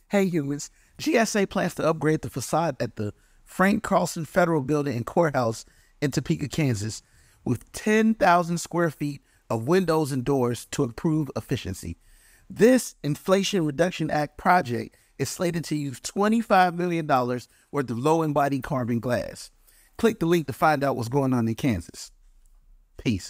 Hey humans, GSA plans to upgrade the facade at the Frank Carlson Federal Building and Courthouse in Topeka, Kansas, with 10,000 square feet of windows and doors to improve efficiency. This Inflation Reduction Act project is slated to use $25 million worth of low-embodied carbon glass. Click the link to find out what's going on in Kansas. Peace.